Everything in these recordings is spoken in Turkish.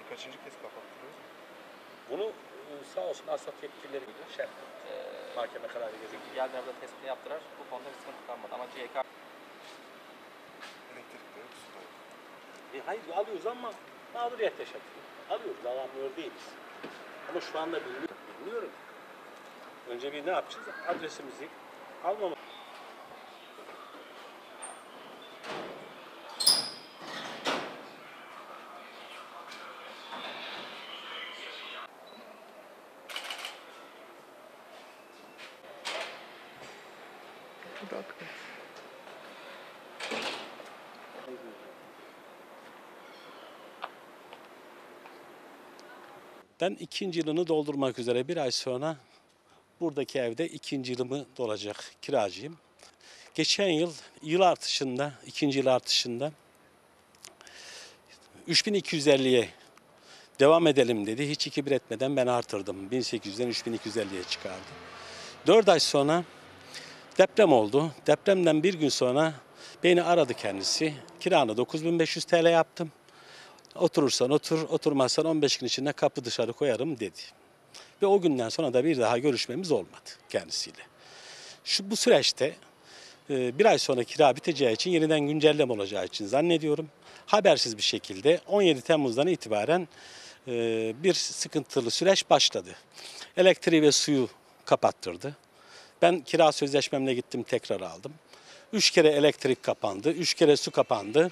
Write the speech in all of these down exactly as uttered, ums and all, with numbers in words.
Kaçıncı kez kapattınız? Bunu e, sağ olsun Asaf yetkilileri gibi şey yaptı. E, mahkeme kararı gelecek. Geldiler burada tespitini yaptılar. Bu konuda bir sıkıntı kalmadı ama C K Elektrik de yok, su da yok. E, hayır alıyoruz ama mağduriyet yaşatıyor. Alıyoruz, alamıyor değiliz. Ama şu anda bilmiyorum. bilmiyorum. Önce bir ne yapacağız? Adresimizi almamak. Bu da akıyor. Ben ikinci yılını doldurmak üzere bir ay sonra buradaki evde ikinci yılımı dolacak kiracıyım. Geçen yıl yıl artışında, ikinci yıl artışında üç bin iki yüz elliye devam edelim dedi. Hiç iki bir etmeden ben artırdım. bin sekiz yüzden üç bin iki yüz elliye çıkardı. dört ay sonra deprem oldu. Depremden bir gün sonra beni aradı kendisi. Kiranı dokuz bin beş yüz T L yaptım. Oturursan otur, oturmazsan on beş gün içinde kapı dışarı koyarım dedi. Ve o günden sonra da bir daha görüşmemiz olmadı kendisiyle. Şu bu süreçte bir ay sonra kira biteceği için yeniden güncelleme olacağı için zannediyorum. Habersiz bir şekilde on yedi Temmuz'dan itibaren bir sıkıntılı süreç başladı. Elektriği ve suyu kapattırdı. Ben kira sözleşmemle gittim, tekrar aldım. Üç kere elektrik kapandı, üç kere su kapandı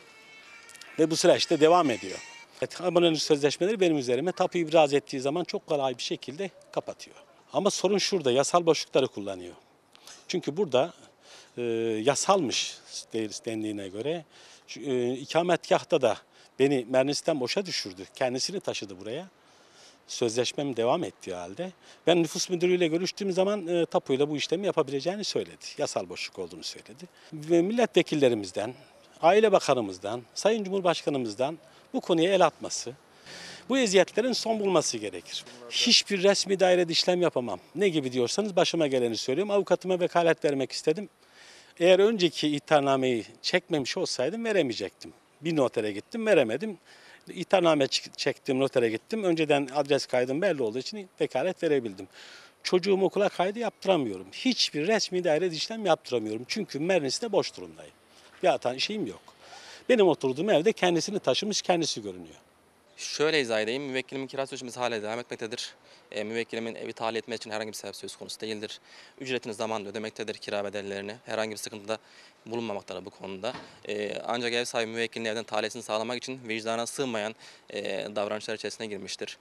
ve bu süreçte devam ediyor. Evet, abonelik sözleşmeleri benim üzerime tapu ibraz ettiği zaman çok kolay bir şekilde kapatıyor. Ama sorun şurada, yasal boşlukları kullanıyor. Çünkü burada e, yasalmış dendiğine göre e, ikametgahta da beni Mernis'ten boşa düşürdü. Kendisini taşıdı buraya. Sözleşmem devam ettiği halde. Ben nüfus müdürüyle görüştüğüm zaman e, tapuyla bu işlemi yapabileceğini söyledi. Yasal boşluk olduğunu söyledi. Ve milletvekillerimizden, Aile Bakanımızdan, Sayın Cumhurbaşkanımızdan bu konuya el atması, bu eziyetlerin son bulması gerekir. Hiçbir resmi dairede işlem yapamam. Ne gibi diyorsanız başıma geleni söylüyorum. Avukatıma vekalet vermek istedim. Eğer önceki ihtarnameyi çekmemiş olsaydım veremeyecektim. Bir notere gittim, veremedim. İhtarname çektim, notere gittim. Önceden adres kaydım belli olduğu için vekalet verebildim. Çocuğumu okula kaydı yaptıramıyorum. Hiçbir resmi dairede işlem yaptıramıyorum. Çünkü Mernis'te boş durumdayım. Bir hata şeyim yok. Benim oturduğum evde kendisini taşımış, kendisi görünüyor. Şöyle izah edeyim, müvekkilimin kira sözleşmesi hala devam etmektedir. E, müvekkilimin evi tahliye etmek için herhangi bir sebep söz konusu değildir. Ücretini zamanında ödemektedir, kira bedellerini. Herhangi bir sıkıntıda bulunmamaktadır bu konuda. E, ancak ev sahibi müvekkilin evden tahliyesini sağlamak için vicdana sığmayan e, davranışlar içerisine girmiştir.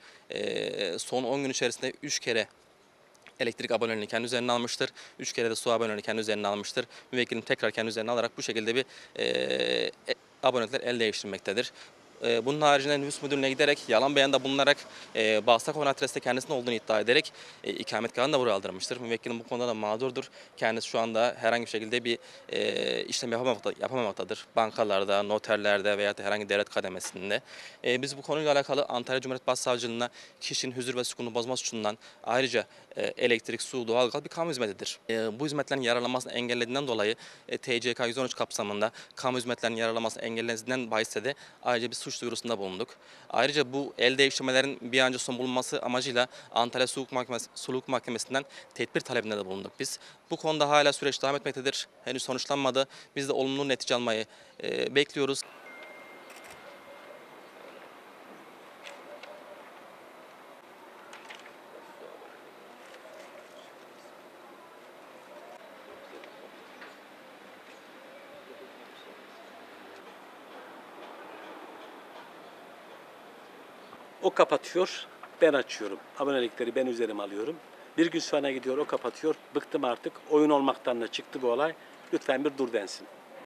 E, son on gün içerisinde üç kere elektrik aboneliğini kendi üzerine almıştır. Üç kere de su aboneliğini kendi üzerine almıştır. Müvekkilim tekrar kendi üzerine alarak bu şekilde bir e, abonelikler el değiştirmektedir. Bunun haricinde nüfus müdürlüğüne giderek yalan beyanda bulunarak e, Bağırsakon adreste kendisinin olduğunu iddia ederek e, ikametgahını da buraya aldırmıştır. Müvekkilim bu konuda da mağdurdur. Kendisi şu anda herhangi bir şekilde bir e, işlem yapamakta, yapamamaktadır. Bankalarda, noterlerde veya herhangi devlet kademesinde. E, biz bu konuyla alakalı Antalya Cumhuriyet Başsavcılığına kişinin huzur ve sükununu bozma suçundan ayrıca e, elektrik, su, doğalgaz bir kamu hizmetidir. E, bu hizmetlerin yararlanmasını engellediğinden dolayı e, T C K yüz on üç kapsamında kamu hizmetlerinin yararlanmasını engellediğinden bahisse de ayrıca bir suç duyurusunda bulunduk. Ayrıca bu el değiştirmelerin bir an önce son bulunması amacıyla Antalya Suluk Mahkemesi, Suluk Mahkemesi'nden tedbir talebinde de bulunduk biz. Bu konuda hala süreç devam etmektedir. Henüz sonuçlanmadı. Biz de olumlu netice almayı e, bekliyoruz. O kapatıyor, ben açıyorum. Abonelikleri ben üzerime alıyorum. Bir gün sonra gidiyor, o kapatıyor. Bıktım artık. Oyun olmaktan da çıktı bu olay. Lütfen bir dur densin.